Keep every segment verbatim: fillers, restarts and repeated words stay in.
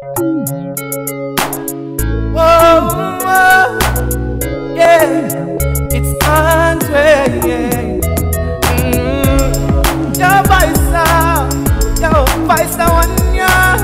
Whoa, whoa, yeah, it's Antwain, yeah. Mm. Yo, vice, yo, vice, the one, yeah,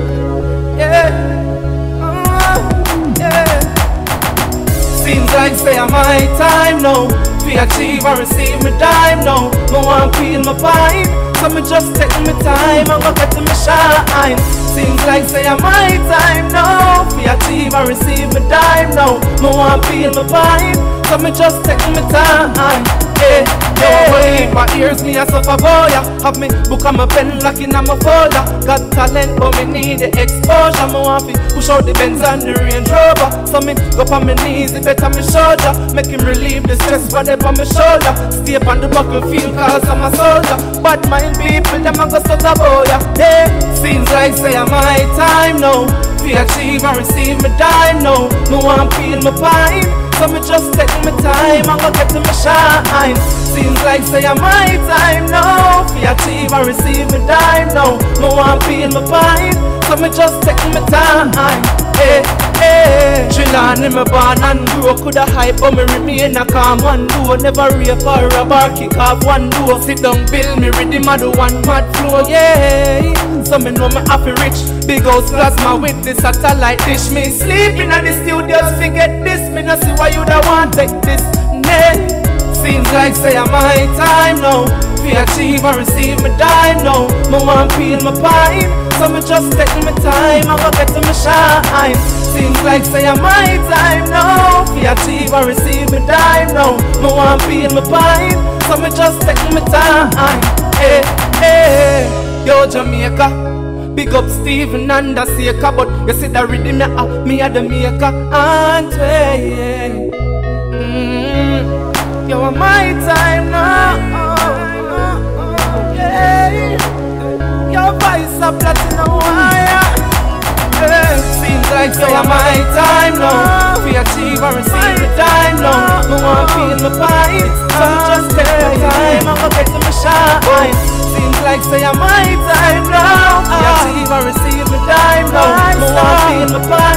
yeah, uh, yeah. Seems like say I'm my time now. We achieve and receive my dime now. No one feel my pine, so me just take my time and go get to my shine. Seems like say I'm my time now. We achieve and receive my dime now. No one feel my pine, so me just take my time. Yeah, yeah. Wait, my ears me a suffer boy. Have me book on my pen lock in my folder. Got talent but me need the exposure. Me want to push out the Benz and the Range Rover. So me go on my knees, it better me shoulder. Make him relieve the stress when they on my shoulder. Stay up on the battlefield cause I'm a soldier. Bad mind people, them a go sort of boy. Yeah, seems like say I'm my time now. We achieve and receive my dime now. Me want feel my pine, so me just take my time and go get to my shine. Seems like say I'm my time now. We achieve and receive my dime now. Me want feel my pine, so me just take my time. Hey, hey. Trillion in my born and grow. Coulda hype but me remain a calm one do. Never rape or rob or kick off one do. Sit down build me rhythm and do one mad flow. Yeah, so me know me happy rich. Big house plasma with the satellite dish. Me sleeping at the studios, forget this. Me no see why you da want take this. Nah, seems like say I'm my time now. We achieve and receive my dime now. Me want feel my pine, so me just take my time and go get to my shine. Seems like say I'm my time now. We achieve and receive my dime now. Me want feel my pine, so me just take my time. Hey, hey, yo Jamaica, big up Stephen and the Seeker. But you see the rhythm ya up, me a the maker. Antwain, mm, yo my time now. Your voice a platinum wire. Yeah, seems like say I'm my time now. We achieve and receive the dime now. Me want feel my pine, so me just take my time and go get to my shine. Seems like say I'm my time now. We achieve and receive the dime now. Me want feel my pine.